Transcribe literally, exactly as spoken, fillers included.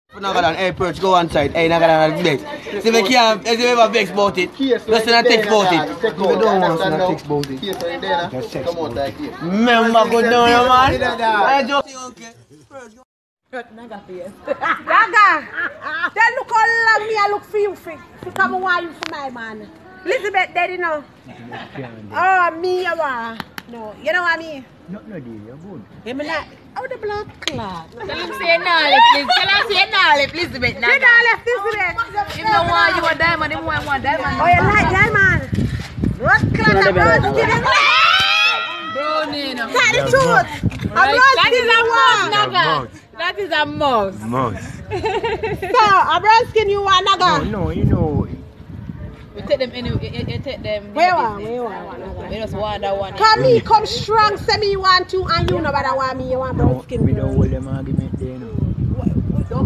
Nagadan, hey Perch, go one side. Hey Nagadan, vex. See me can't, if you ever vex about it, just send a text about it. If you don't want to send a text about it, just text about it. Remember, go down, man. I just... Naga face. Naga! Then look how long me I look for you for. To come and want you for my man. Elizabeth dead, you know. Oh, me, you want. No, you know what I mean? No, no, dear, you're good. You mean that? Oh, the blood clot. Tell him say nah, please. Tell him say nah, Elizabeth. Say nah, left Elizabeth. If no want you a diamond, him want one diamond. Oh, you like diamond? Blood clot, a blood skin. Brownie, no. Tell the truth. A blood skin you want. Naga. That is a mouse. Mouse. So, a brown skin you want, Naga? No, no, you know. You take them anyway, you, you take them. Where one? Where one? You just want that one. Come me, come strong, say me you want to, and you know about want me, you want brown skin. We don't hold them argument there, no.